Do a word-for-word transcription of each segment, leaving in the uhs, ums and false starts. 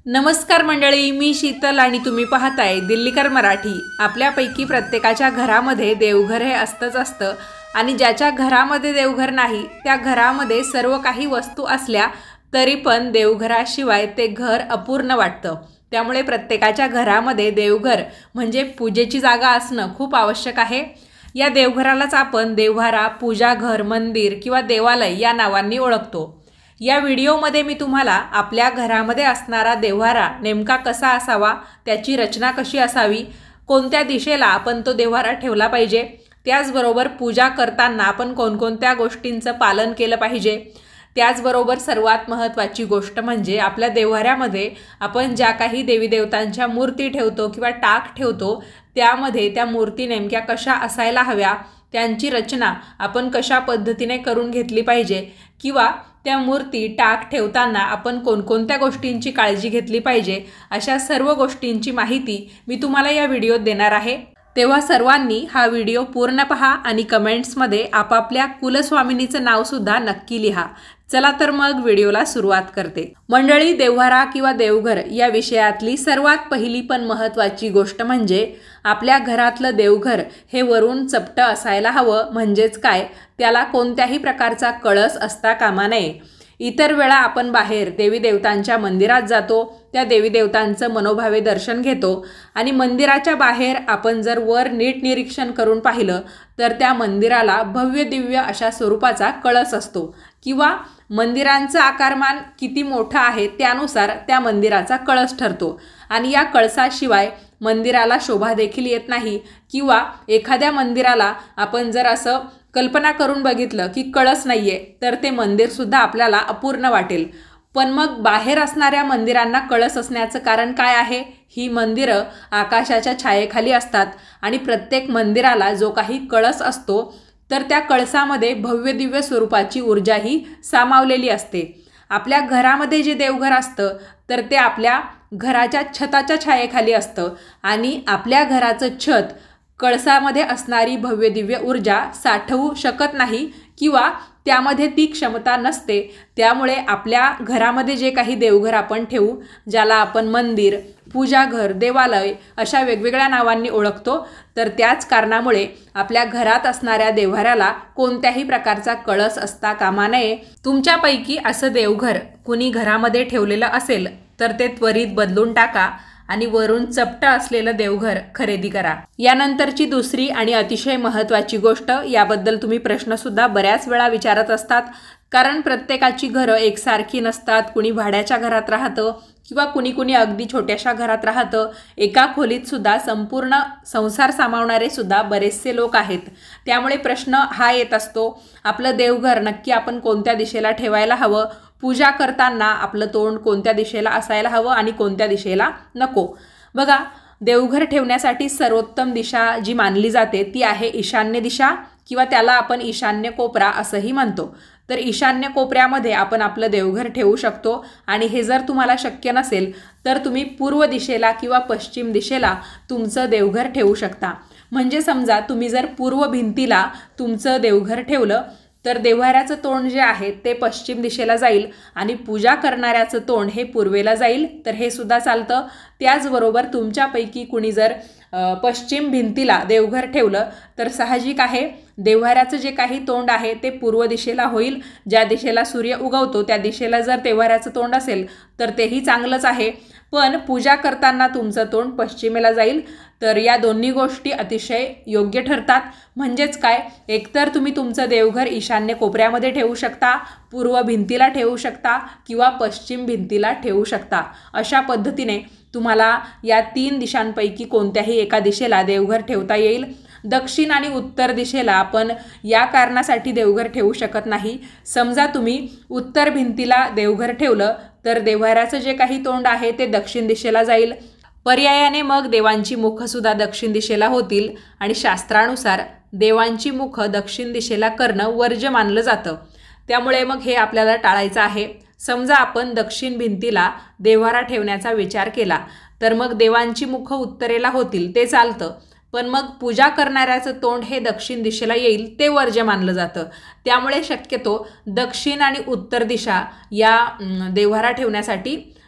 नमस्कार मंडळी, मी शीतल आणि तुम्ही पाहताय दिल्लीकर मराठी। आपल्यापैकी प्रत्येकाच्या घरामध्ये देवघर हे असतंच असतं आणि ज्याच्या घरामध्ये देवघर नाही त्या घरामध्ये सर्व काही वस्तू असल्या तरी पण देवघराशिवाय ते घर अपूर्ण वाटतं। त्यामुळे प्रत्येकाच्या घरामध्ये देवघर म्हणजे पूजेची जागा असणं खूप आवश्यक आहे। या देवघरालाच आपण देवहारा, पूजा घर, मंदिर किंवा देवालय या नावांनी ओळखतो। या व्हिडिओमध्ये मी तुम्हाला आपल्या घरामध्ये असणारा देवहारा नेमका कसा असावा, त्याची रचना कशी असावी, कोणत्या दिशेला आपण तो देवहारा ठेवला पाहिजे, त्याचबरोबर पूजा करताना आपण कोणकोणत्या गोष्टींचं पालन केलं पाहिजे, त्याचबरोबर सर्वात महत्त्वाची गोष्ट म्हणजे आपल्या देवहाऱ्यामध्ये आपण ज्या काही देवी देवतांच्या मूर्ती ठेवतो किंवा टाक ठेवतो त्यामध्ये त्या मूर्ती नेमक्या कशा असायला हव्या, त्यांची रचना आपण कशा पद्धतीने करून घेतली पाहिजे किंवा त्या मूर्ती टाक ठेवताना आपण कोणकोणत्या गोष्टींची काळजी घेतली पाहिजे, अशा सर्व गोष्टींची माहिती मी तुम्हाला या व्हिडिओत देणार आहे। तेव्हा सर्वांनी हा व्हिडिओ पूर्ण पहा आणि कमेंट्समध्ये आपापल्या कुलस्वामिनीचं नाव सुद्धा नक्की लिहा। चला तर मग व्हिडिओला सुरुवात करते। मंडळी, देवहारा किंवा देवघर या विषयातली सर्वात पहिली पण महत्त्वाची गोष्ट म्हणजे आपल्या घरातलं देवघर हे वरून चपटं असायला हवं। म्हणजेच काय, त्याला कोणत्याही प्रकारचा कळस असता कामा नये। इतर वेळा आपण बाहेर देवी देवतांच्या मंदिरात जातो, त्या देवी देवतांचं मनोभावे दर्शन घेतो आणि मंदिराच्या बाहेर आपण जर वर नीट निरीक्षण करून पाहिलं तर त्या मंदिराला भव्य दिव्य अशा स्वरूपाचा कळस असतो किंवा मंदिरांचं आकारमान किती मोठं आहे त्यानुसार त्या मंदिराचा कळस ठरतो आणि या कळसाशिवाय मंदिराला शोभा देखील येत नाही। किंवा एखाद्या मंदिराला आपण जर असं कल्पना करून बघितलं की कळस नाहीये तर ते मंदिर सुद्धा आपल्याला अपूर्ण वाटेल। पण मग बाहेर असणाऱ्या मंदिरांना कळस असण्याचं कारण काय आहे? ही मंदिरं आकाशाच्या छायेखाली असतात आणि प्रत्येक मंदिराला जो काही कळस असतो तर त्या कळसामध्ये भव्य दिव्य स्वरूपाची ऊर्जाही सामावलेली असते। आपल्या घरामध्ये जे देवघर असतं तर ते आपल्या घराच्या छताच्या छायेखाली असतं आणि आपल्या घराचं छत कळसामध्ये असणारी भव्य दिव्य ऊर्जा साठवू शकत नाही किंवा त्यामध्ये ती क्षमता नसते। त्यामुळे आपल्या घरामध्ये जे काही देवघर आपण ठेवू, ज्याला आपण मंदिर, पूजा घर, देवालय अशा वेगवेगळ्या नावांनी ओळखतो, तर त्याच कारणामुळे आपल्या घरात असणाऱ्या देवहाऱ्याला कोणत्याही प्रकारचा कळस असता कामा नये। तुमच्यापैकी असं देवघर कुणी घरामध्ये ठेवलेलं असेल तर ते त्वरित बदलून टाका आणि वरून चपटं असलेलं देवघर खरेदी करा। यानंतरची दुसरी आणि अतिशय महत्त्वाची गोष्ट, याबद्दल तुम्ही प्रश्नसुद्धा बऱ्याच वेळा विचारत असतात, कारण प्रत्येकाची घरं एकसारखी नसतात। कुणी भाड्याच्या घरात राहतं किंवा कुणी कुणी अगदी छोट्याशा घरात राहतं। एका खोलीत सुद्धा संपूर्ण संसार सामावणारे सुद्धा बरेचसे लोक आहेत। त्यामुळे प्रश्न हा येत असतो, आपलं देवघर नक्की आपण कोणत्या दिशेला ठेवायला हवं, पूजा करताना आपलं तोंड कोणत्या दिशेला असायला हवं आणि कोणत्या दिशेला नको। बघा, देवघर ठेवण्यासाठी सर्वोत्तम दिशा जी मानली जाते ती आहे ईशान्य दिशा किंवा त्याला आपण ईशान्य कोपरा असंही म्हणतो। तर ईशान्य कोपऱ्यामध्ये आपण आपलं देवघर ठेवू शकतो आणि हे जर तुम्हाला शक्य नसेल तर तुम्ही पूर्व दिशेला किंवा पश्चिम दिशेला तुमचं देवघर ठेवू शकता। म्हणजे समजा तुम्ही जर पूर्व भिंतीला तुमचं देवघर ठेवलं तर देवहाऱ्याचं तोंड जे आहे ते पश्चिम दिशेला जाईल आणि पूजा करणाऱ्याचं तोंड हे पूर्वेला जाईल, तर हे सुद्धा चालतं। त्याचबरोबर तुमच्यापैकी कुणी जर पश्चिम भिंतीला देवघर ठेवलं तर साहजिक आहे देवहाऱ्याचं जे काही तोंड आहे ते पूर्व दिशेला होईल। ज्या दिशेला सूर्य उगवतो त्या दिशेला जर देवहाऱ्याचं तोंड असेल तर तेही चांगलंच आहे, पण पूजा करताना तुमचं तोंड पश्चिमेला जाईल। तर या दोन्ही गोष्टी अतिशय योग्य ठरतात। म्हणजेच काय, एकतर तुम्ही तुमचं देवघर ईशान्य कोपऱ्यामध्ये ठेवू शकता, पूर्व भिंतीला ठेवू शकता किंवा पश्चिम भिंतीला ठेवू शकता। अशा पद्धतीने तुम्हाला या तीन दिशांपैकी कोणत्याही एका दिशेला देवघर ठेवता येईल। दक्षिण आणि उत्तर दिशेला आपण या कारणासाठी देवघर ठेवू शकत नाही। समजा तुम्ही उत्तर भिंतीला देवघर ठेवलं तर देवहाऱ्याचं जे काही तोंड आहे ते दक्षिण दिशेला जाईल। पर्यायाने मग देवांची मुखसुद्धा दक्षिण दिशेला होतील आणि शास्त्रानुसार देवांची मुख दक्षिण दिशेला करणं वर्ज्य मानलं जातं। त्यामुळे मग हे आपल्याला टाळायचं आहे। समजा आपण दक्षिण भिंतीला देवहारा ठेवण्याचा विचार केला तर मग देवांची मुख उत्तरेला होतील, ते चालतं, पण मग पूजा करणाऱ्याचं तोंड हे दक्षिण दिशेला येईल, ते वर्ज्य मानलं जातं। त्यामुळे शक्यतो दक्षिण आणि उत्तर दिशा या देवहारा ठेवण्यासाठी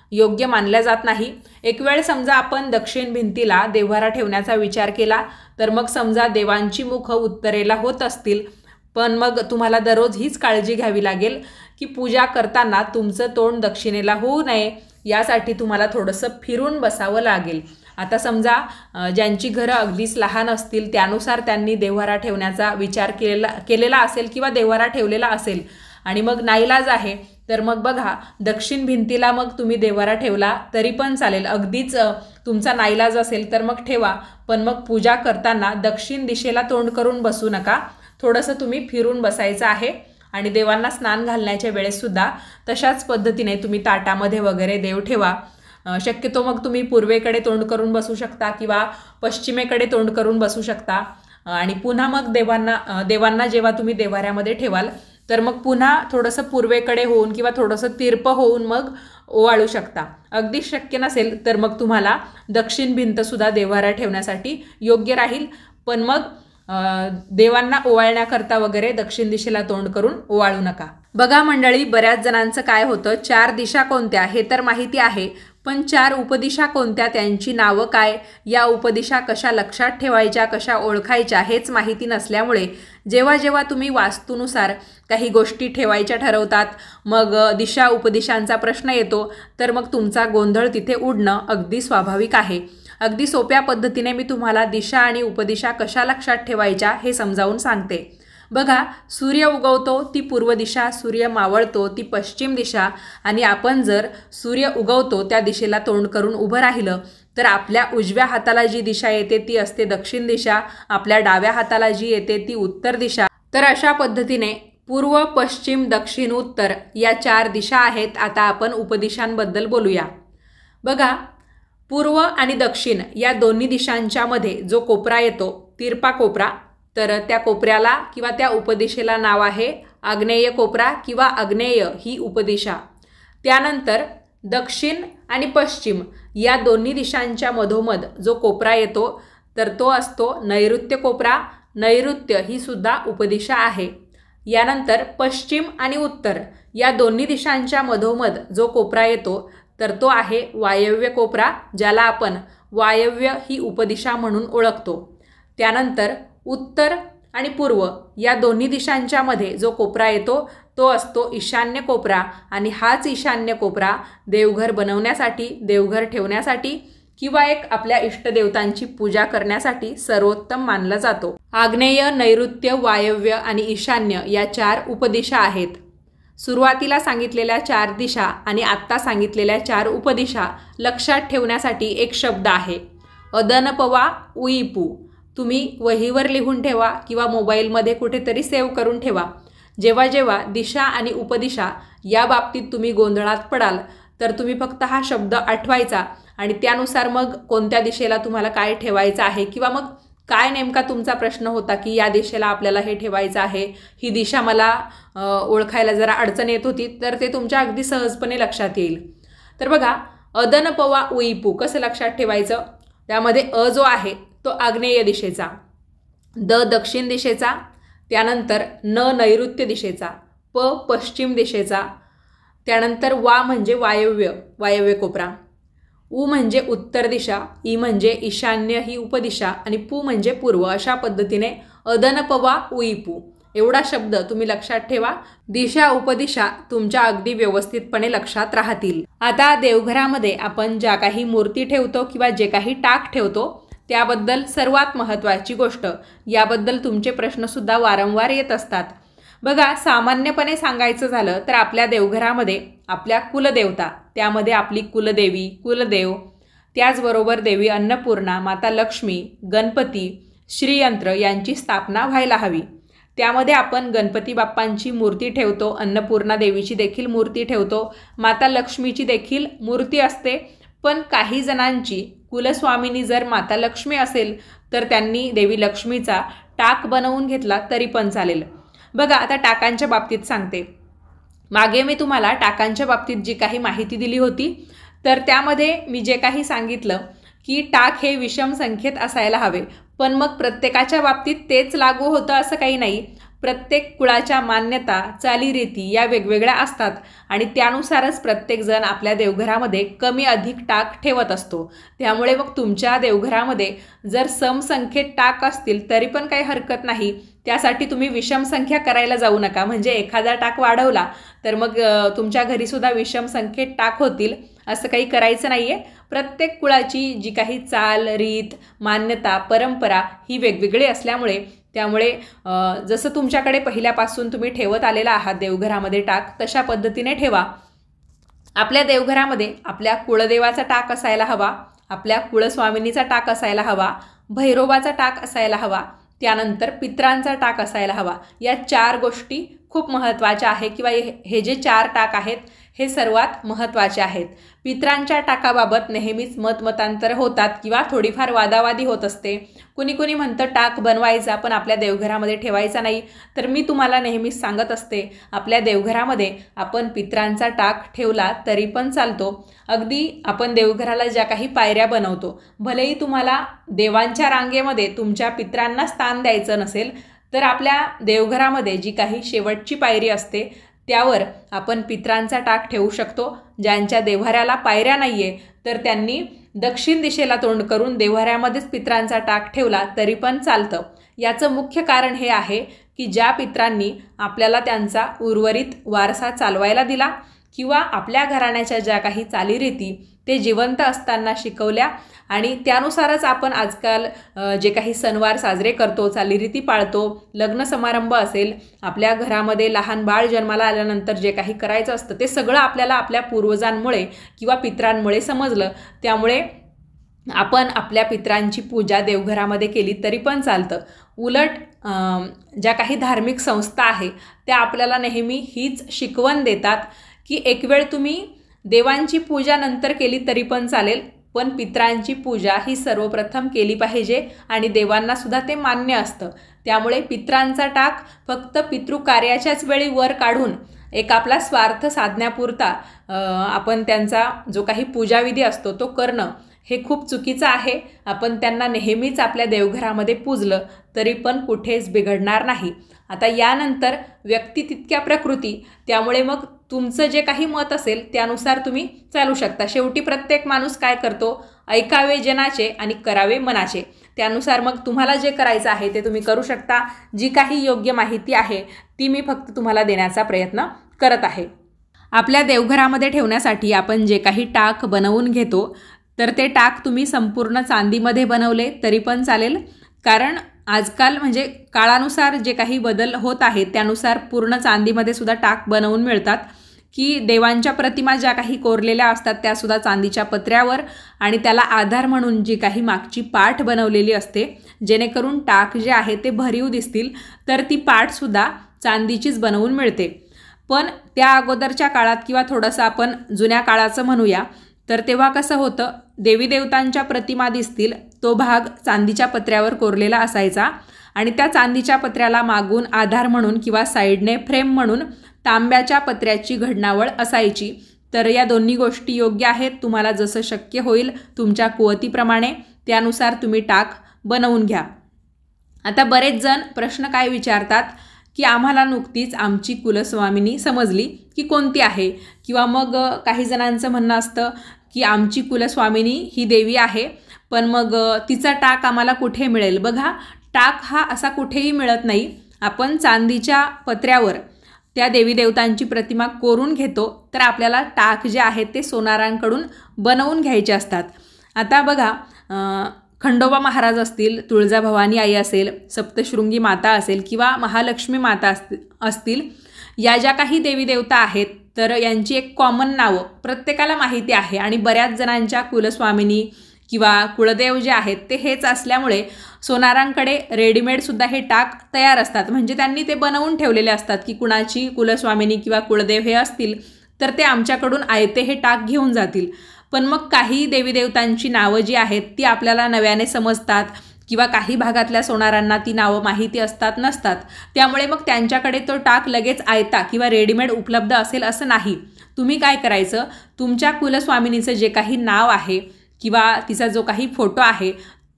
योग्य मानल्या जात नाही। एक वेळ समजा आपण दक्षिण भिंतीला देव्हारा ठेवण्याचा विचार केला तर मग समजा देवांची मुख उत्तरेला होत असतील, पण मग तुम्हाला दररोज हीच काळजी घ्यावी लागेल की पूजा करताना तुमचं तोंड दक्षिणेला होऊ नये, यासाठी तुम्हाला थोडंसं फिरून बसावं लागेल। आता समजा ज्यांची घरं अगदीच लहान असतील त्यानुसार त्यांनी देव्हारा ठेवण्याचा विचार केलेला केलेला असेल किंवा देव्हारा ठेवलेला असेल आणि मग नाईलाज आहे तर मग बघा दक्षिण भिंतीला मग तुम्ही देव्हारा ठेवला तरी पण चालेल। अगदीच तुमचा नाईलाज असेल तर मग ठेवा, पण मग पूजा करताना दक्षिण दिशेला तोंड करून बसू नका, थोडंसं तुम्ही फिरून बसायचं आहे। आणि देवांना स्नान घालण्याच्या वेळेससुद्धा तशाच पद्धतीने तुम्ही ताटामध्ये वगैरे देव ठेवा। शक्यतो मग तुम्ही पूर्वेकडे तोंड करून बसू शकता किंवा पश्चिमेकडे तोंड करून बसू शकता आणि पुन्हा मग देवांना देवांना जेव्हा तुम्ही देव्हाऱ्यामध्ये ठेवाल तर मग पुन्हा थोडंसं पूर्वेकडे होऊन किंवा थोडंसं तिरपं होऊन मग ओवाळू शकता। अगदी शक्य नसेल तर मग तुम्हाला दक्षिण भिंतसुद्धा देव्हारा ठेवण्यासाठी योग्य राहील, पण मग देवांना ओवाळण्याकरता वगैरे दक्षिण दिशेला तोंड करून ओवाळू नका। बघा मंडळी, बऱ्याच जणांचं काय होतं, चार दिशा कोणत्या हे तर माहिती आहे, पण चार उपदिशा कोणत्या, त्यांची नावं काय, या उपदिशा कशा लक्षात ठेवायच्या, कशा ओळखायच्या हेच माहिती नसल्यामुळे जेव्हा जेव्हा तुम्ही वास्तूनुसार काही गोष्टी ठेवायच्या ठरवतात मग दिशा उपदिशांचा प्रश्न येतो तर मग तुमचा गोंधळ तिथे उडणं अगदी स्वाभाविक आहे। अगदी सोप्या पद्धतीने मी तुम्हाला दिशा आणि उपदिशा कशा लक्षात ठेवायच्या हे समजावून सांगते। बघा, सूर्य उगवतो ती पूर्व दिशा, सूर्य मावळतो ती पश्चिम दिशा आणि आपण जर सूर्य उगवतो त्या दिशेला तोंड करून उभं राहिलं तर आपल्या उजव्या हाताला जी दिशा येते ती असते दक्षिण दिशा, आपल्या डाव्या हाताला जी येते ती उत्तर दिशा। तर अशा पद्धतीने पूर्व, पश्चिम, दक्षिण, उत्तर या चार दिशा आहेत। आता आपण उपदिशांबद्दल बोलूया। बघा, पूर्व आणि दक्षिण या दोन्ही दिशांच्या मध्ये जो कोपरा येतो तिरपा कोपरा, तर त्या कोपऱ्याला किंवा त्या उपदिशेला नाव आहे आग्नेय कोपरा किंवा आग्नेय ही उपदिशा। त्यानंतर दक्षिण आणि पश्चिम या दोन्ही दिशांच्या मधोमध जो कोपरा येतो तर तो असतो नैऋत्य कोपरा। नैऋत्य ही सुद्धा उपदिशा आहे। यानंतर पश्चिम आणि उत्तर या दोन्ही दिशांच्या मधोमध जो कोपरा येतो तर तो आहे वायव्य कोपरा, ज्याला आपण वायव्य ही उपदिशा म्हणून ओळखतो। त्यानंतर उत्तर आणि पूर्व या दोन्ही दिशांच्या मध्ये जो कोपरा येतो तो असतो ईशान्य कोपरा आणि हाच ईशान्य कोपरा देवघर बनवण्यासाठी, देवघर ठेवण्यासाठी किंवा एक आपल्या इष्टदेवतांची पूजा करण्यासाठी सर्वोत्तम मानला जातो। आग्नेय, नैऋत्य, वायव्य आणि ईशान्य या चार उपदिशा आहेत। सुरुवातीला सांगितलेल्या चार दिशा आणि आत्ता सांगितलेल्या चार उपदिशा लक्षात ठेवण्यासाठी एक शब्द आहे अदनपवा उईपू। तुम्ही वहीवर लिहून ठेवा किंवा मोबाईलमध्ये कुठेतरी सेव्ह करून ठेवा। जेव्हा जेव्हा दिशा आणि उपदिशा या बाबतीत तुम्ही गोंधळात पडाल तर तुम्ही फक्त हा शब्द आठवायचा आणि त्यानुसार मग कोणत्या दिशेला तुम्हाला काय ठेवायचं आहे किंवा मग काय नेमका तुमचा प्रश्न होता की या दिशेला आपल्याला हे ठेवायचं आहे, ही दिशा मला ओळखायला जरा अडचण येत होती, तर ते तुमच्या अगदी सहजपणे लक्षात येईल। तर बघा, अदनपवा उईपू कसं लक्षात ठेवायचं, त्यामध्ये अ जो आहे तो आग्नेय दिशेचा, द दक्षिण दिशेचा, त्यानंतर न नैऋत्य दिशेचा, प पश्चिम दिशेचा, त्यानंतर वा म्हणजे वायव्य वायव्य कोपरा, उ म्हणजे उत्तर दिशा, ई म्हणजे ईशान्य ही उपदिशा आणि पू म्हणजे पूर्व। अशा पद्धतीने अदनपवा उईपू एवढा शब्द तुम्ही लक्षात ठेवा। दिशा उपदिशा तुमच्या अगदी व्यवस्थितपणे लक्षात राहतील। आता देवघरामध्ये आपण ज्या काही मूर्ती ठेवतो किंवा जे काही टाक ठेवतो त्याबद्दल सर्वात महत्त्वाची गोष्ट, याबद्दल तुमचे प्रश्नसुद्धा वारंवार येत असतात। बघा, सामान्यपणे सांगायचं झालं तर आपल्या देवघरामध्ये आपल्या कुलदेवता, त्यामध्ये आपली कुलदेवी, कुलदेव, त्याचबरोबर देवी अन्नपूर्णा, माता लक्ष्मी, गणपती, श्रीयंत्र यांची स्थापना व्हायला हवी। त्यामध्ये आपण गणपती बाप्पांची मूर्ती ठेवतो, अन्नपूर्णा देवीची देखील मूर्ती ठेवतो, माता लक्ष्मीची देखील मूर्ती असते। पण काही जणांची कुलस्वामिनी जर माता लक्ष्मी असेल तर त्यांनी देवी लक्ष्मीचा टाक बनवून घेतला तरी पण चालेल। बघा, आता टाकांच्या बाबतीत सांगते। मागे मी तुम्हाला टाकांच्या बाबतीत जी काही माहिती दिली होती तर त्यामध्ये मी जे काही सांगितलं की टाक हे विषम संख्येत असायला हवे, पण मग प्रत्येकाच्या बाबतीत तेच लागू होतं असं काही नाही। प्रत्येक कुळाच्या मान्यता चालीरीती या वेगवेगळ्या असतात आणि त्यानुसारच प्रत्येकजण आपल्या देवघरामध्ये कमी अधिक टाक ठेवत असतो। त्यामुळे मग तुमच्या देवघरामध्ये जर समसंख्येत टाक असतील तरी पण काही हरकत नाही, त्यासाठी तुम्ही विषम संख्या करायला जाऊ नका। म्हणजे एखादा टाक वाढवला तर मग तुमच्या घरी सुद्धा विषम संख्येत टाक होतील असं काही करायचं नाहीये। प्रत्येक कुळाची जी काही चाल रीत मान्यता परंपरा ही वेगवेगळी असल्यामुळे त्यामुळे जसं तुमच्याकडे पहिल्यापासून तुम्ही ठेवत आलेला आहात देवघरामध्ये टाक तशा पद्धतीने ठेवा। आपल्या देवघरामध्ये आपल्या कुळदेवाचा टाक असायला हवा, आपल्या कुळस्वामिनीचा टाक असायला हवा, भैरोबाचा टाक असायला हवा, त्यानंतर पितरांचा टाक असायला हवा। या चार गोष्टी खूप महत्त्वाच्या आहे किंवा हे जे चार टाक आहेत हे सर्वात महत्त्वाचे आहेत। पितरांच्या टाकाबाबत नेहमीच मतमतांतर होतात किंवा थोडीफार वादावादी होत असते। कुणी कुणी म्हणतं टाक बनवायचा पण आपल्या देवघरामध्ये ठेवायचा नाही, तर मी तुम्हाला नेहमीच सांगत असते आपल्या देवघरामध्ये आपण पितरांचा टाक ठेवला तरी पण चालतो। अगदी आपण देवघराला ज्या काही पायऱ्या बनवतो, भलेही तुम्हाला देवांच्या रांगेमध्ये तुमच्या पितरांना स्थान द्यायचं नसेल तर आपल्या देवघरामध्ये जी काही शेवटची पायरी असते त्यावर आपण पितरांचा टाक ठेवू शकतो। ज्यांच्या देव्हाऱ्याला पायऱ्या नाहीये तर त्यांनी दक्षिण दिशेला तोंड करून देव्हाऱ्यामध्येच पितरांचा टाक ठेवला तरी पण चालतं। याचं मुख्य कारण हे आहे की ज्या पितरांनी आपल्याला त्यांचा उर्वरित वारसा चालवायला दिला किंवा आपल्या घराण्याच्या ज्या काही चालीरीती ते जिवंत असताना शिकवल्या आणि त्यानुसारच आपण आजकाल जे काही सणवार साजरे करतो, चालीरीती पाळतो, लग्न समारंभ असेल, आपल्या घरामध्ये लहान बाळ जन्माला आल्यानंतर जे काही करायचं असतं ते सगळं आपल्याला आपल्या पूर्वजांमुळे किंवा पितरांमुळे समजलं। त्यामुळे आपण आपल्या पितरांची पूजा देवघरामध्ये केली तरी पण चालतं। उलट ज्या काही धार्मिक संस्था आहे त्या आपल्याला नेहमी हीच शिकवण देतात की एक वेळ तुम्ही देवांची पूजा नंतर केली तरी पण चालेल, पण पितरांची पूजा ही सर्वप्रथम केली पाहिजे आणि देवांना सुद्धा ते मान्य असतं। त्यामुळे पितरांचा टाक फक्त पितृकार्याच्याच वेळी वर काढून एक आपला स्वार्थ साधण्यापुरता आपण त्यांचा जो काही पूजाविधी असतो तो करणं हे खूप चुकीचं आहे। आपण त्यांना नेहमीच आपल्या देवघरामध्ये पूजलं तरी पण कुठेच बिघडणार नाही। आता यानंतर व्यक्ती तितक्या प्रकृती, त्यामुळे मग तुमचं जे काही मत असेल त्यानुसार तुम्ही चालू शकता। शेवटी प्रत्येक माणूस काय करतो, ऐकावे जनाचे आणि करावे मनाचे, त्यानुसार मग तुम्हाला जे करायचं आहे ते तुम्ही करू शकता। जी काही योग्य माहिती आहे ती मी फक्त तुम्हाला देण्याचा प्रयत्न करत आहे। आपल्या देवघरामध्ये ठेवण्यासाठी आपण जे काही टाक बनवून घेतो तर ते टाक तुम्ही संपूर्ण चांदीमध्ये बनवले तरी पण चालेल, कारण आजकाल म्हणजे काळानुसार जे काही बदल होत आहेत त्यानुसार पूर्ण चांदीमध्ये सुद्धा टाक बनवून मिळतात की देवांच्या प्रतिमा ज्या काही कोरलेल्या असतात त्यासुद्धा चांदीच्या पत्र्यावर आणि त्याला आधार म्हणून जी काही मागची पाठ बनवलेली असते जेणेकरून टाक जे आहे ते भरीव दिसतील, तर ती पाठसुद्धा चांदीचीच बनवून मिळते। पण त्या अगोदरच्या काळात किंवा थोडंसं आपण जुन्या काळाचं म्हणूया तर तेव्हा कसं होतं, देवी देवतांच्या प्रतिमा दिसतील तो भाग चांदीच्या पत्र्यावर कोरलेला असायचा आणि त्या चांदीच्या पत्र्याला मागून आधार म्हणून किंवा साईडने फ्रेम म्हणून तांब्याच्या पत्र्याची घडणावळ असायची। तर या दोन्ही गोष्टी योग्य आहेत। तुम्हाला जसं शक्य होईल तुमच्या कुवतीप्रमाणे त्यानुसार तुम्ही टाक बनवून घ्या। आता बरेच जण प्रश्न काय विचारतात की आम्हाला नुकतीच आमची कुलस्वामिनी समजली की कोणती आहे, किंवा मग काही जणांचं म्हणणं असतं की आमची कुलस्वामिनी ही देवी आहे पण मग तिचा टाक आम्हाला कुठे मिळेल। बघा, टाक हा असा कुठेही मिळत नाही। आपण चांदीच्या पत्र्यावर त्या देवी देवतांची प्रतिमा कोरून घेतो तर आपल्याला टाक जे आहेत ते सोनारांकडून बनवून घ्यायचे असतात। आता बघा, खंडोबा महाराज असतील, तुळजाभवानी आई असेल, सप्तशृंगी माता असेल किंवा महालक्ष्मी माता असतील, या ज्या काही देवी देवता आहेत तर यांची एक कॉमन नावं प्रत्येकाला माहिती आहे आणि बऱ्याच जणांच्या कुलस्वामिनी किंवा कुळदेव जे आहेत ते हेच असल्यामुळे सोनारांकडे रेडीमेडसुद्धा हे टाक तयार असतात। म्हणजे त्यांनी ते बनवून ठेवलेले असतात की कुणाची कुलस्वामिनी किंवा कुळदेव हे असतील तर ते आमच्याकडून आयते हे टाक घेऊन जातील। पण मग काही देवी देवतांची नावं जी आहेत ती आपल्याला नव्याने समजतात किंवा काही भागातल्या सोनारांना ती नावं माहिती असतात नसतात, त्यामुळे मग त्यांच्याकडे तो टाक लगेच आयता किंवा रेडीमेड उपलब्ध असेल असं नाही। तुम्ही काय करायचं, तुमच्या कुलस्वामिनीचं जे काही नाव आहे किंवा तिचा जो काही फोटो आहे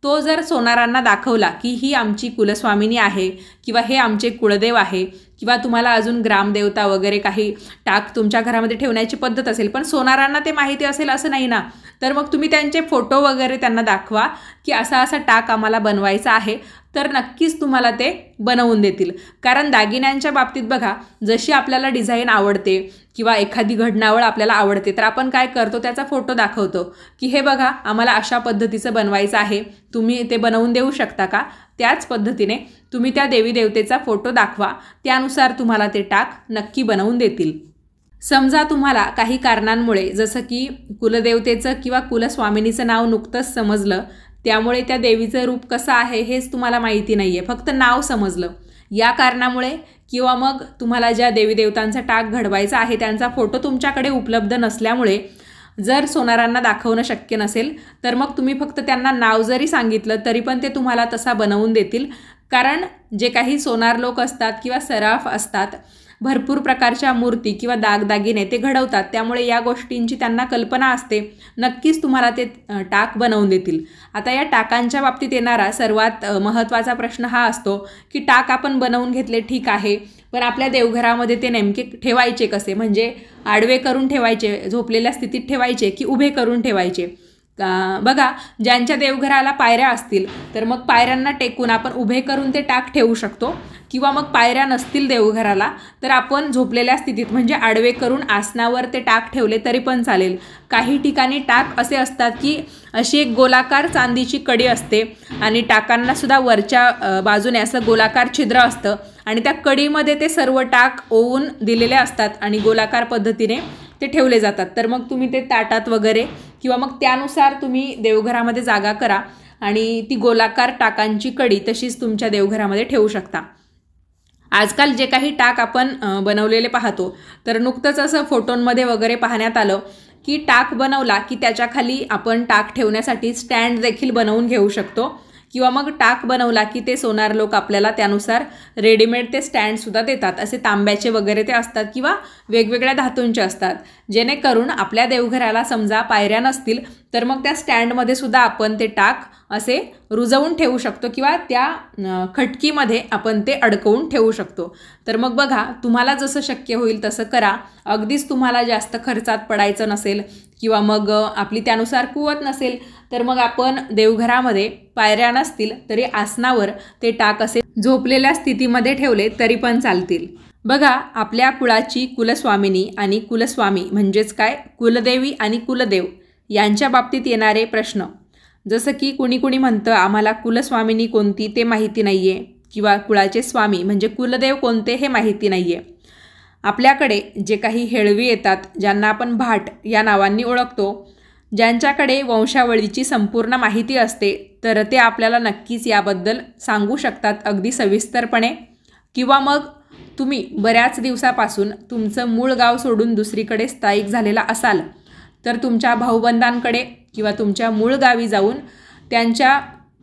तो जर सोनारांना दाखवला की ही आमची कुलस्वामिनी आहे किंवा हे आमचे कुळदेव आहे किंवा तुम्हाला अजून ग्रामदेवता वगैरे काही टाक तुमच्या घरामध्ये ठेवण्याची पद्धत असेल, पण सोनारांना ते माहिती असेल असं नाही ना, तर मग तुम्ही त्यांचे फोटो वगैरे त्यांना दाखवा की असा असा टाक आम्हाला बनवायचा आहे, तर नक्कीच तुम्हाला ते बनवून देतील. कारण दागिन्यांच्या बाबतीत बघा, जशी आपल्याला डिझाईन आवडते किंवा एखादी घडणावळ आपल्याला आवडते तर आपण काय करतो, त्याचा फोटो दाखवतो की हे बघा आम्हाला अशा पद्धतीचं बनवायचं आहे, तुम्ही ते बनवून देऊ शकता का. त्याच पद्धतीने तुम्ही त्या देवी देवतेचा फोटो दाखवा, त्यानुसार तुम्हाला ते टाक नक्की बनवून देतील. समजा तुम्हाला काही कारणांमुळे जसं की कुलदेवतेचं किंवा कुलस्वामिनीचं नाव नुकतंच समजलं, त्यामुळे त्या देवीचं रूप कसं आहे हेच तुम्हाला माहिती नाही आहे, फक्त नाव समजलं, या कारणामुळे किंवा मग तुम्हाला ज्या देवी देवतांचा टाक घडवायचा आहे त्यांचा फोटो तुमच्याकडे उपलब्ध नसल्यामुळे जर सोनारांना दाखवणं शक्य नसेल तर मग तुम्ही फक्त त्यांना नाव जरी सांगितलं तरी पण ते तुम्हाला तसा बनवून देतील. कारण जे काही सोनार लोक असतात किंवा सराफ असतात, भरपूर प्रकारच्या मूर्ती किंवा दागदागिने ते घडवतात, त्यामुळे या गोष्टींची त्यांना कल्पना असते. नक्कीच तुम्हाला ते टाक बनवून देतील. आता या टाकांच्या बाबतीत येणारा सर्वात महत्त्वाचा प्रश्न हा असतो की टाक आपण बनवून घेतले ठीक आहे, पण आपल्या देवघरामध्ये ते नेमके ठेवायचे कसे, म्हणजे आडवे करून ठेवायचे, झोपलेल्या स्थितीत ठेवायचे की उभे करून ठेवायचे. बघा, ज्यांच्या देवघराला पायऱ्या असतील तर मग पायऱ्यांना टेकून आपण उभे करून ते टाक ठेवू शकतो, किंवा मग पायऱ्या नसतील देवघराला तर आपण झोपलेल्या स्थितीत म्हणजे आडवे करून आसनावर ते टाक ठेवले तरी पण चालेल. काही ठिकाणी टाक असे असतात की अशी एक गोलाकार चांदीची कडी असते आणि टाकांना सुद्धा वरच्या बाजूने असं गोलाकार छिद्र असतं आणि त्या कडीमध्ये ते सर्व टाक ओवून दिलेले असतात आणि गोलाकार पद्धतीने ते ठेवले जातात. तर मग तुम्ही ते ताटात वगैरे किंवा मग त्यानुसार तुम्ही देवघरामध्ये जागा करा आणि ती गोलाकार टाकांची कडी तशीच तुमच्या देवघरामध्ये ठेवू शकता. आजकाल जे काही टाक आपण बनवलेले पाहतो तर नुकतंच असं फोटोंमध्ये वगैरे पाहण्यात आलं की टाक बनवला की त्याच्याखाली आपण टाक ठेवण्यासाठी स्टँड देखील बनवून घेऊ शकतो, किंवा मग टाक बनवला की ते सोनार लोक आपल्याला त्यानुसार रेडीमेड ते स्टँडसुद्धा देतात. असे तांब्याचे वगैरे ते असतात किंवा वेगवेगळ्या धातूंचे असतात, जेणेकरून आपल्या देवघराला समजा पायऱ्या नसतील तर मग त्या स्टँडमध्ये सुद्धा आपण ते टाक असे रुजवून ठेवू शकतो किंवा त्या खटकीमध्ये आपण ते अडकवून ठेवू शकतो. तर मग बघा, तुम्हाला जसं शक्य होईल तसं करा. अगदीच तुम्हाला जास्त खर्चात पडायचं नसेल किंवा मग आपली त्यानुसार कुवत नसेल तर मग आपण देवघरामध्ये पायऱ्या नसतील तरी आसनावर ते टाक असे झोपलेल्या स्थितीमध्ये ठेवले तरी पण चालतील. बघा, आपल्या कुळाची कुलस्वामिनी आणि कुलस्वामी म्हणजेच काय, कुलदेवी आणि कुलदेव यांच्या बाबतीत येणारे प्रश्न, जसं की कुणी कुणी म्हणतं आम्हाला कुलस्वामिनी कोणती ते माहिती नाही आहे किंवा कुळाचे स्वामी म्हणजे कुलदेव कोणते हे माहिती नाही आहे. आपल्याकडे जे काही हेळवी येतात, ज्यांना आपण भाट या नावांनी ओळखतो, ज्यांच्याकडे वंशावळीची संपूर्ण माहिती असते, तर ते आपल्याला नक्कीच याबद्दल सांगू शकतात अगदी सविस्तरपणे. किंवा मग तुम्ही बऱ्याच दिवसापासून तुमचं मूळ गाव सोडून दुसरीकडे स्थायिक झालेला असाल तर तुमच्या भाऊबंधांकडे किंवा तुमच्या मूळ गावी जाऊन त्यांच्या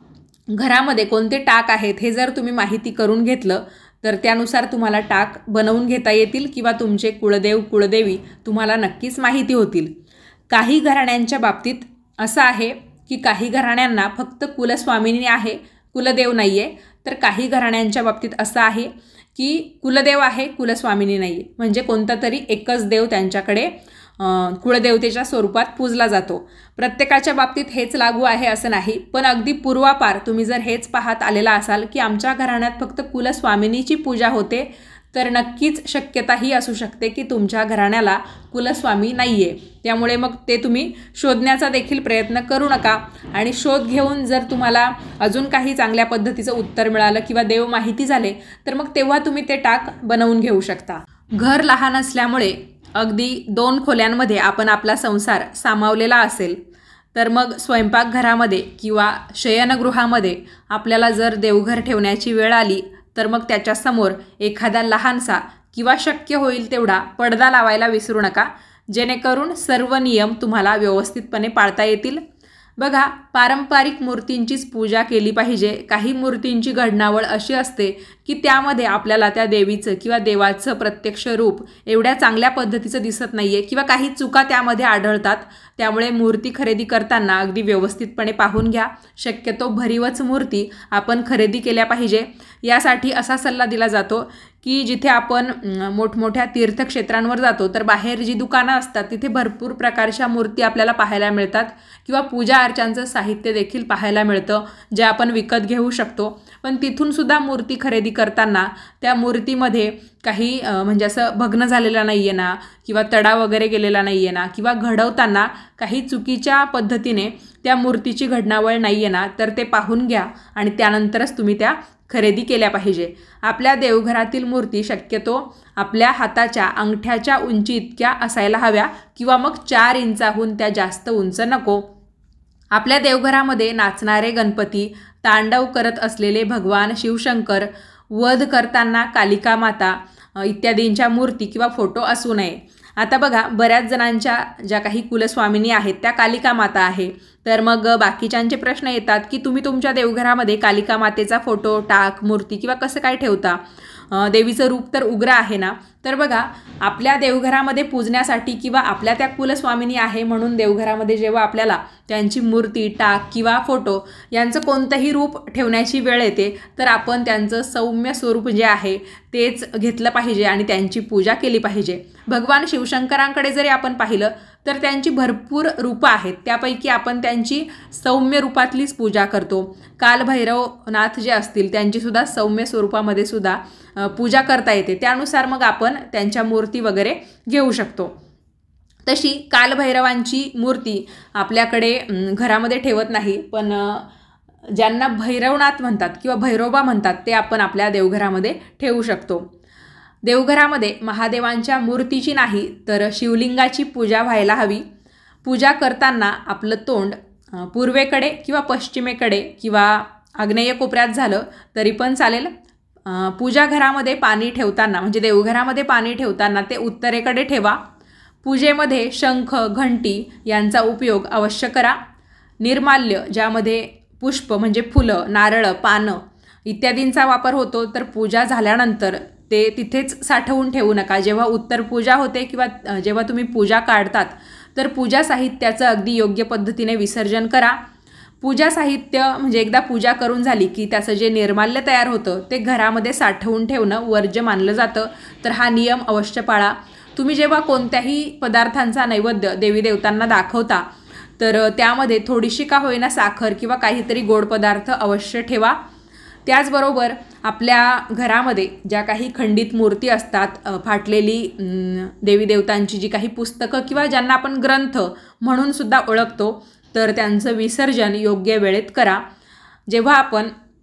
घरामध्ये कोणते टाक आहेत हे जर तुम्ही माहिती करून घेतलं तर त्यानुसार तुम्हाला टाक बनवून घेता येतील किंवा तुमचे कुळदेव कुळदेवी तुम्हाला नक्कीच माहिती होतील. काही घराण्यांच्या बाबतीत असं आहे की काही घराण्यांना फक्त कुलस्वामिनी आहे, कुलदेव नाही आहे, तर काही घराण्यांच्या बाबतीत असं आहे की कुलदेव आहे, कुलस्वामिनी नाही आहे, म्हणजे कोणता तरी एकच देव त्यांच्याकडे कुळदेवतेच्या स्वरूपात पूजला जातो. प्रत्येकाच्या बाबतीत हेच लागू आहे असं नाही, पण अगदी पूर्वापार तुम्ही जर हेच पाहत आलेला असाल की आमच्या घराण्यात फक्त कुलस्वामिनीची पूजा होते, तर नक्कीच शक्यता ही असू शकते की तुमच्या घराण्याला कुलस्वामी नाही आहे. त्यामुळे मग ते तुम्ही शोधण्याचा देखील प्रयत्न करू नका आणि शोध घेऊन जर तुम्हाला अजून काही चांगल्या पद्धतीचं उत्तर मिळालं किंवा देव माहिती झाले तर मग तेव्हा तुम्ही ते टाक बनवून घेऊ शकता. घर लहान असल्यामुळे अगदी दोन खोल्यांमध्ये आपण आपला संसार सामावलेला असेल तर मग स्वयंपाकघरामध्ये किंवा शयनगृहामध्ये आपल्याला जर देवघर ठेवण्याची वेळ आली तर मग त्याच्यासमोर एखादा लहानसा किंवा शक्य होईल तेवढा पडदा लावायला विसरू नका, जेणेकरून सर्व नियम तुम्हाला व्यवस्थितपणे पाळता येतील. बघा, पारंपरिक मूर्तींचीच पूजा केली पाहिजे. काही मूर्तींची घडणावळ अशी असते की त्यामध्ये आपल्याला त्या देवीचं किंवा देवाचं प्रत्यक्ष रूप एवढ्या चांगल्या पद्धतीचं दिसत नाहीये किंवा काही चुका त्यामध्ये आढळतात. त्यामुळे मूर्ती खरेदी करताना अगदी व्यवस्थितपणे पाहून घ्या. शक्यतो भरीवच मूर्ती आपण खरेदी केल्या पाहिजे. यासाठी असा सल्ला दिला जातो की जिथे आपण मोठमोठ्या तीर्थक्षेत्रांवर जातो तर बाहेर जी दुकानं असतात तिथे भरपूर प्रकारच्या मूर्ती आपल्याला पाहायला मिळतात किंवा पूजा अर्चांचं साहित्य देखील पाहायला मिळतं जे आपण विकत घेऊ शकतो. पण तिथून सुद्धा मूर्ती खरेदी करताना त्या मूर्तीमध्ये काही म्हणजे असं भग्न झालेला नाही आहे ना किंवा तडा वगैरे गेलेला नाही आहे ना किंवा घडवताना काही चुकीच्या पद्धतीने त्या मूर्तीची घडणावळ नाही आहे ना तर ते पाहून घ्या आणि त्यानंतरच तुम्ही त्या खरेदी केल्या पाहिजे. आपल्या देवघरातील मूर्ती शक्यतो आपल्या हाताच्या अंगठ्याच्या उंची इतक्या असायला हव्या किंवा मग चार इंचाहून त्या जास्त उंच नको. आपल्या देवघरामध्ये नाचणारे गणपती, तांडव करत असलेले भगवान शिवशंकर, वध करताना कालिका माता इत्यादींच्या मूर्ती किंवा फोटो असू नये. आता बघा, बऱ्याच जणांच्या ज्या काही कुलस्वामिनी आहेत त्या कालिका माता आहे. तर मग बाकीच्यांचे प्रश्न येतात की तुम्ही तुमच्या देवघरामध्ये कालिका मातेचा फोटो, टाक, मूर्ती किंवा कसं काय ठेवता? देवीचं रूप तर उग्र आहे ना. तर बघा, आपल्या देवघरामध्ये पूजण्यासाठी किंवा आपल्या त्या कुलस्वामिनी आहे म्हणून देवघरामध्ये जेव्हा आपल्याला त्यांची मूर्ती, टाक किंवा फोटो यांचं कोणतंही रूप ठेवण्याची वेळ येते तर आपण त्यांचं सौम्य स्वरूप जे आहे तेच घेतलं पाहिजे आणि त्यांची पूजा केली पाहिजे. भगवान शिवशंकरांकडे जरी आपण पाहिलं तर त्यांची भरपूर रूपं आहेत. त्यापैकी आपण त्यांची सौम्य रूपातलीच पूजा करतो. कालभैरवनाथ जे असतील त्यांचीसुद्धा सौम्य स्वरूपामध्ये सुद्धा पूजा करता येते. त्यानुसार मग आपण त्यांच्या मूर्ती वगैरे घेऊ शकतो. तशी कालभैरवांची मूर्ती आपल्याकडे घरामध्ये ठेवत नाही, पण ज्यांना भैरवनाथ म्हणतात किंवा भैरोबा म्हणतात ते आपण आपल्या देवघरामध्ये ठेवू शकतो. देवघरामध्ये महादेवांच्या मूर्तीची नाही तर शिवलिंगाची पूजा व्हायला हवी. पूजा करताना आपलं तोंड पूर्वेकडे किंवा पश्चिमेकडे किंवा आग्नेय कोपऱ्यात झालं तरी पण चालेल. पूजा घरामध्ये पाणी ठेवताना म्हणजे देवघरामध्ये पाणी ठेवताना ते उत्तरेकडे ठेवा. पूजेमध्ये शंख, घंटी यांचा उपयोग अवश्य करा. निर्माल्य ज्यामध्ये पुष्प म्हणजे फुलं, नारळ, पानं इत्यादींचा वापर होतो तर पूजा झाल्यानंतर ते तिथेच साठवून ठेवू नका. जेव्हा उत्तर पूजा होते किंवा जेव्हा तुम्ही पूजा काढतात तर पूजा साहित्याचं अगदी योग्य पद्धतीने विसर्जन करा. पूजा साहित्य म्हणजे एकदा पूजा करून झाली की त्याचं जे निर्माल्य तयार होतं ते घरामध्ये साठवून ठेवणं वर्ज्य मानलं जातं. तर हा नियम अवश्य पाळा. तुम्ही जेव्हा कोणत्याही पदार्थांचा नैवेद्य देवी देवतांना दाखवता तर त्यामध्ये थोडीशी का होईना साखर किंवा काहीतरी गोड पदार्थ अवश्य ठेवा. त्याचबरोबर आपल्या घरामध्ये ज्या काही खंडित मूर्ती असतात, फाटलेली देवी देवतांची जी काही पुस्तकं किंवा ज्यांना आपण ग्रंथ म्हणून सुद्धा ओळखतो तर त्यांचं विसर्जन योग्य वेळेत करा. जेव्हा आपण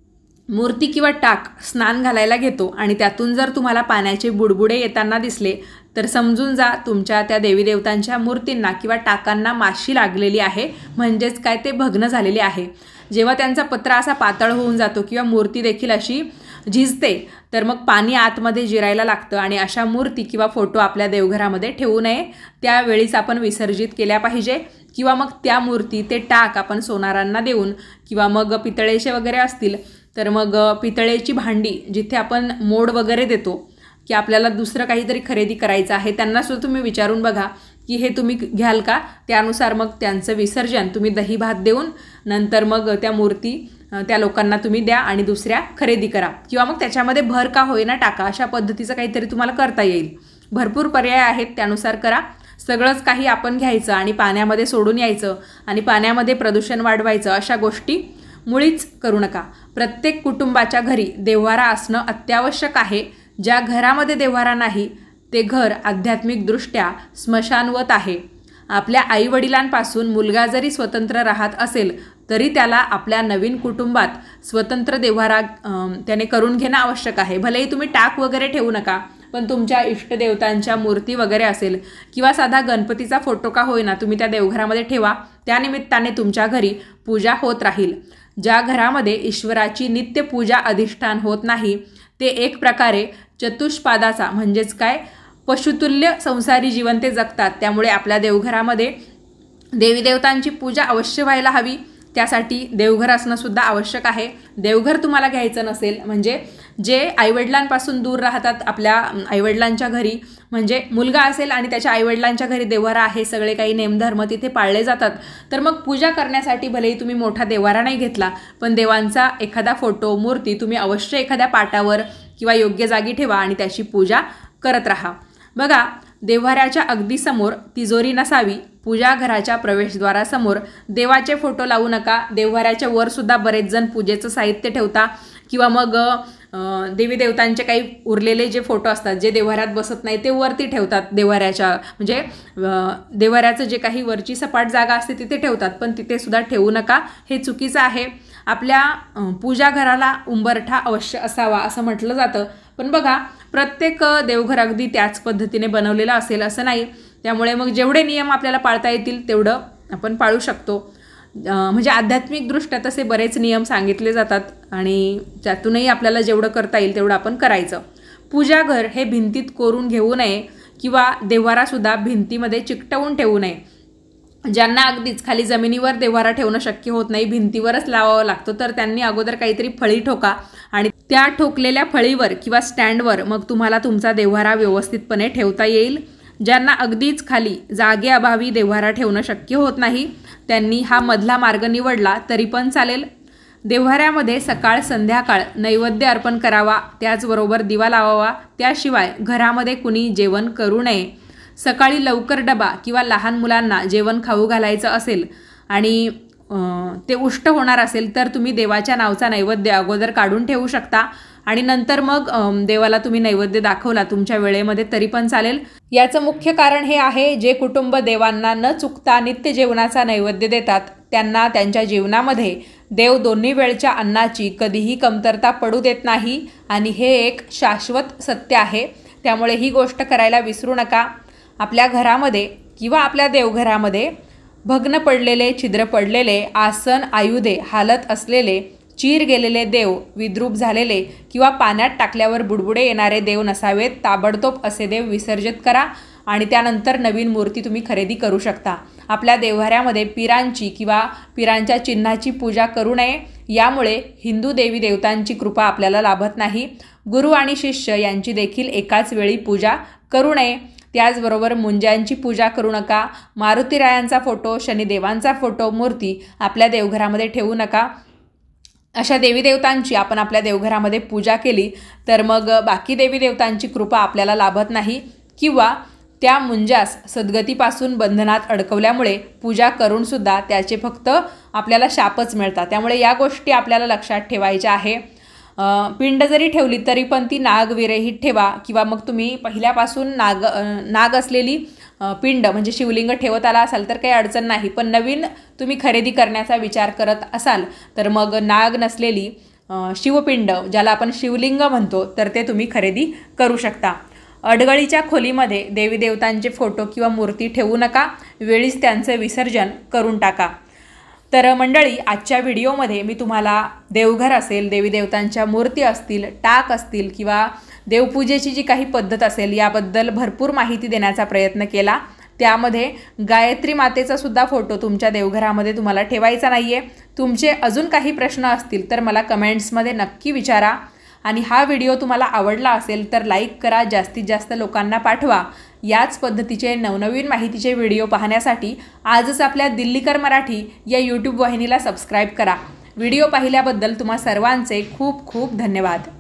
मूर्ती किंवा टाक स्नान घालायला घेतो आणि त्यातून जर तुम्हाला पाण्याचे बुडबुडे येताना दिसले तर समजून जा तुमच्या त्या देवी देवतांच्या मूर्तींना किंवा टाकांना माशी लागलेली आहे, म्हणजेच काय ते भग्न झालेले आहे. जेव्हा त्यांचा पत्रा असा पातळ होऊन जातो किंवा मूर्ती देखील अशी झिजते तर मग पाणी आतमध्ये जिरायला लागतं आणि अशा मूर्ती किंवा फोटो आपल्या देवघरामध्ये ठेवू नये. त्यावेळीच आपण विसर्जित केल्या पाहिजे किंवा मग त्या मूर्ती, ते टाक आपण सोनारांना देऊन किंवा मग पितळेचे वगैरे असतील तर मग पितळेची भांडी जिथे आपण मोड वगैरे देतो की आपल्याला दुसरं काहीतरी खरेदी करायचं आहे त्यांनासुद्धा तुम्ही विचारून बघा की हे तुम्ही घ्याल का. त्यानुसार मग त्यांचं विसर्जन तुम्ही दही भात देऊन नंतर मग त्या मूर्ती त्या लोकांना तुम्ही द्या आणि दुसऱ्या खरेदी करा किंवा मग त्याच्यामध्ये भर का होईना टाका. अशा पद्धतीचं काहीतरी तुम्हाला करता येईल. भरपूर पर्याय आहेत, त्यानुसार करा. सगळंच काही आपण घ्यायचं आणि पाण्यामध्ये सोडून यायचं आणि पाण्यामध्ये प्रदूषण वाढवायचं अशा गोष्टी मुळीच करू नका. प्रत्येक कुटुंबाच्या घरी देव्हारा असणं अत्यावश्यक आहे. ज्या घरामध्ये देव्हारा नाही ते घर आध्यात्मिकदृष्ट्या स्मशानवत आहे. आपल्या आईवडिलांपासून मुलगा जरी स्वतंत्र राहत असेल तरी त्याला आपल्या नवीन कुटुंबात स्वतंत्र देव्हारा त्याने करून घेणं आवश्यक आहे. भलेही तुम्ही टाक वगैरे ठेवू नका, पण तुमच्या इष्टदेवतांच्या मूर्ती वगैरे असेल किंवा साधा गणपतीचा फोटो का होईना तुम्ही त्या देवघरामध्ये ठेवा. त्यानिमित्ताने तुमच्या घरी पूजा होत राहील. ज्या घरामध्ये ईश्वराची नित्य पूजा अधिष्ठान होत नाही ते एक प्रकारे चतुष्पादाचा म्हणजेच काय पशुतुल्य संसारी जीवन ते जगतात. त्यामुळे आपल्या देवघरामध्ये देवी देवतांची पूजा अवश्य व्हायला हवी, त्यासाठी देवघर असणं सुद्धा आवश्यक आहे। देवघर तुम्हाला घ्यायचं नसेल म्हणजे जे आईवडिलांपासून दूर राहतात, आपल्या आईवडिलांच्या घरी म्हणजे मुलगा असेल आणि त्याच्या आईवडिलांच्या घरी देवारा आहे, सगळे काही नेमधर्म तिथे पाळले जातात, तर मग पूजा करण्यासाठी भलेही तुम्ही मोठा देवारा नाही घेतला, पण देवांचा एखादा फोटो मूर्ती तुम्ही अवश्य एखाद्या पाटावर किंवा योग्य जागी ठेवा आणि त्याची पूजा करत राहा। बघा, देव्हाऱ्याच्या अगदी समोर तिजोरी नसावी, पूजा घराच्या प्रवेशद्वारासमोर देवाचे फोटो लावू नका। देव्हाऱ्याच्या वर सुद्धा बरेच जण पूजेचं साहित्य ठेवता किंवा मग देवी देवतांचे काही उरलेले जे फोटो असतात जे देव्हाऱ्यात बसत नाही ते वरती ठेवतात, देव्हाऱ्याच्या म्हणजे देव्हाऱ्याचं जे काही वरची सपाट जागा असते तिथे ठेवतात, पण तिथे सुद्धा ठेवू नका, हे चुकीचं आहे। आपल्या पूजा घराला उंबरठा अवश्य असावा असं म्हटलं जातं, पण बघा प्रत्येक देवघर अगदी त्याच पद्धतीने बनवलेलं असेल असं नाही, त्यामुळे मग जेवढे नियम आपल्याला पाळता येतील तेवढं आपण पाळू शकतो। म्हणजे आध्यात्मिकदृष्ट्या तसे बरेच नियम सांगितले जातात आणि त्यातूनही आपल्याला जेवढं करता येईल तेवढं आपण करायचं। पूजा घर हे भिंतीत कोरून घेऊ नये किंवा देव्हारासुद्धा भिंतीमध्ये चिकटवून ठेवू नये। ज्यांना अगदीच खाली जमिनीवर देव्हारा ठेवणं शक्य होत नाही, भिंतीवरच लावावं लागतो, तर त्यांनी अगोदर काहीतरी फळी ठोका आणि त्या ठोकलेल्या फळीवर किंवा स्टँडवर मग तुम्हाला तुमचा देव्हारा व्यवस्थितपणे ठेवता येईल। ज्यांना अगदीच खाली जागेअभावी देव्हारा ठेवणं शक्य होत नाही त्यांनी हा मधला मार्ग निवडला तरी पण चालेल। देव्हाऱ्यामध्ये सकाळ संध्याकाळ नैवेद्य अर्पण करावा, त्याचबरोबर दिवा लावावा, त्याशिवाय घरामध्ये कुणी जेवण करू नये। सकाळी लवकर डबा किंवा लहान मुलांना जेवण खाऊ घालायचं असेल आणि ते उष्ट होणार असेल तर तुम्ही देवाच्या नावचा नैवेद्य अगोदर काढून ठेवू शकता आणि नंतर मग देवाला तुम्ही नैवेद्य दाखवला तुमच्या वेळेमध्ये तरी पण चालेल। याचं मुख्य कारण हे आहे, जे कुटुंब देवांना न चुकता नित्य जेवणाचा नैवेद्य देतात त्यांना त्यांच्या जीवनामध्ये देव दोन्ही वेळच्या अन्नाची कधीही कमतरता पडू देत नाही आणि हे एक शाश्वत सत्य आहे, त्यामुळे ही गोष्ट करायला विसरू नका। आपल्या घरामध्ये किंवा आपल्या देवघरामध्ये भग्न पडलेले, छिद्र पडलेले, आसन आयुधे हालत असलेले, चीर गेलेले देव, विद्रूप झालेले किंवा पाण्यात टाकल्यावर बुडबुडे येणारे देव नसावेत। ताबडतोब असे देव विसर्जित करा आणि त्यानंतर नवीन मूर्ती तुम्ही खरेदी करू शकता। आपल्या देव्हाऱ्यामध्ये पिरांची किंवा पिरांच्या चिन्हाची पूजा करू नये, यामुळे हिंदू देवी देवतांची कृपा आपल्याला लाभत नाही। गुरु आणि शिष्य यांची देखील एकाच वेळी पूजा करू नये। त्याचबरोबर मुंज्यांची पूजा करू नका। मारुतीरायांचा फोटो, शनिदेवांचा फोटो, मूर्ती आपल्या देवघरामध्ये ठेवू नका। अशा देवी देवतांची आपण आपल्या देवघरामध्ये पूजा केली तर मग बाकी देवी देवतांची कृपा आपल्याला लाभत नाही किंवा त्या मुंजास सद्गतीपासून बंधनात अडकवल्यामुळे पूजा करून सुद्धा त्याचे फक्त आपल्याला शापच मिळतात, त्यामुळे या गोष्टी आपल्याला लक्षात ठेवायच्या आहे। पिंड जरी ठेवली तरी पण ती नागविरहित ठेवा किंवा मग तुम्ही पहिल्यापासून नाग नाग असलेली पिंड म्हणजे शिवलिंग ठेवत आला असाल तर काही अडचण नाही, पण नवीन तुम्ही खरेदी करण्याचा विचार करत असाल तर मग नाग नसलेली शिवपिंड ज्याला आपण शिवलिंग म्हणतो तर ते तुम्ही खरेदी करू शकता। अडगळीच्या खोलीमध्ये देवी देवतांचे फोटो किंवा मूर्ती ठेवू नका, वेळीच त्यांचे विसर्जन करून टाका। तर मंडळी, आजच्या व्हिडिओमध्ये मी तुम्हाला देवघर असेल, देवी देवतांच्या मूर्ती असतील, टाक असतील किंवा देवपूजेची जी काही पद्धत असेल याबद्दल भरपूर माहिती देण्याचा प्रयत्न केला। त्यामध्ये गायत्री मातेचा सुद्धा फोटो तुमच्या देवघरामध्ये तुम्हाला ठेवायचा नाही आहे। तुमचे अजून काही प्रश्न असतील तर मला कमेंट्समध्ये नक्की विचारा आणि हा व्हिडिओ तुम्हाला आवडला असेल तर लाईक करा, जास्तीत जास्त लोकांना पाठवा। याच पद्धतीचे नवनवीन माहितीचे व्हिडिओ पाहण्यासाठी आजच आपल्या दिल्लीकर मराठी या यूट्यूब वाहिनीला सबस्क्राईब करा। व्हिडिओ पाहिल्याबद्दल तुम्हा सर्वांचे खूप खूप धन्यवाद।